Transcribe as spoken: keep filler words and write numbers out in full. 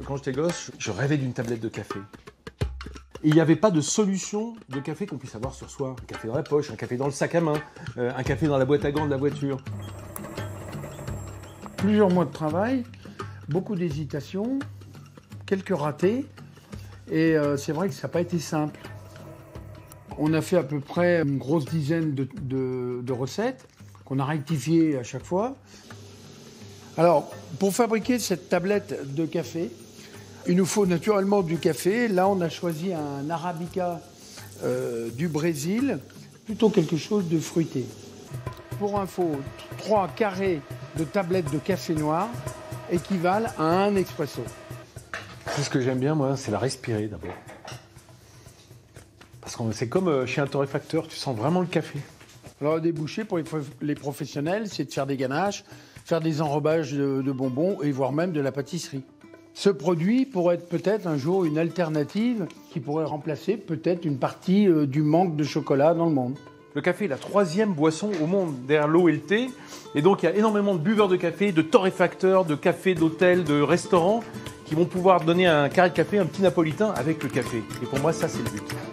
Quand j'étais gosse, je rêvais d'une tablette de café. Et il n'y avait pas de solution de café qu'on puisse avoir sur soi. Un café dans la poche, un café dans le sac à main, euh, un café dans la boîte à gants de la voiture. Plusieurs mois de travail, beaucoup d'hésitation, quelques ratés. Et euh, c'est vrai que ça n'a pas été simple. On a fait à peu près une grosse dizaine de, de, de recettes qu'on a rectifiées à chaque fois. Alors, pour fabriquer cette tablette de café, il nous faut naturellement du café. Là, on a choisi un Arabica euh, du Brésil, plutôt quelque chose de fruité. Pour info, trois carrés de tablettes de café noir équivalent à un expresso. Ce que j'aime bien, moi, c'est la respirer d'abord. Parce que c'est comme chez un torréfacteur, tu sens vraiment le café. Alors, le débouché pour les professionnels, c'est de faire des ganaches, faire des enrobages de, de bonbons et voire même de la pâtisserie. Ce produit pourrait être peut-être un jour une alternative qui pourrait remplacer peut-être une partie euh, du manque de chocolat dans le monde. Le café est la troisième boisson au monde derrière l'eau et le thé. Et donc il y a énormément de buveurs de café, de torréfacteurs, de cafés, d'hôtels, de restaurants qui vont pouvoir donner à un carré de café un petit napolitain avec le café. Et pour moi, ça c'est le but.